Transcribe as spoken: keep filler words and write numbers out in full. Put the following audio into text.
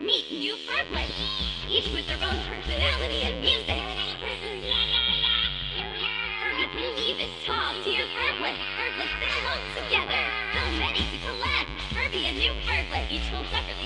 Meet new Furblets, each with their own personality and music. Furby can even talk to your Furblet. Furblets that talk together. So ready to collect. Furby, a new Furblet, each will separately.